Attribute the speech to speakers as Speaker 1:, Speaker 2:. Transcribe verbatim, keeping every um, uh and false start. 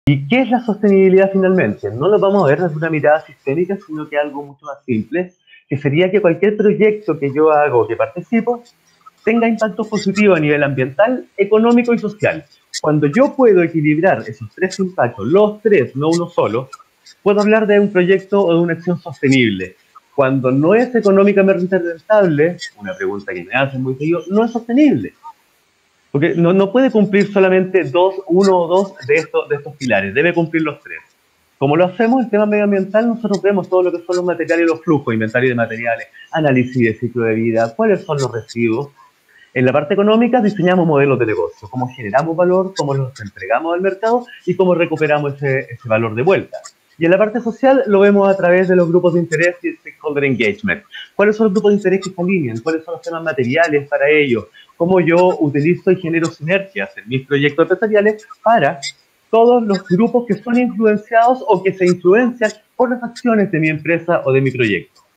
Speaker 1: ¿Y qué es la sostenibilidad finalmente? No lo vamos a ver desde una mirada sistémica, sino que algo mucho más simple, que sería que cualquier proyecto que yo hago, que participo, tenga impacto positivo a nivel ambiental, económico y social. Cuando yo puedo equilibrar esos tres impactos, los tres, no uno solo, puedo hablar de un proyecto o de una acción sostenible. Cuando no es económicamente rentable, una pregunta que me hacen muy seguido, no es sostenible. Porque no, no puede cumplir solamente dos, uno o dos de estos, de estos pilares, debe cumplir los tres. Como lo hacemos en tema medioambiental, nosotros vemos todo lo que son los materiales y los flujos, inventario de materiales, análisis de ciclo de vida, cuáles son los residuos. En la parte económica diseñamos modelos de negocio, cómo generamos valor, cómo los entregamos al mercado y cómo recuperamos ese, ese valor de vuelta. Y en la parte social lo vemos a través de los grupos de interés y el stakeholder engagement. ¿Cuáles son los grupos de interés que se alinean? ¿Cuáles son los temas materiales para ellos? ¿Cómo yo utilizo y genero sinergias en mis proyectos empresariales para todos los grupos que son influenciados o que se influencian por las acciones de mi empresa o de mi proyecto?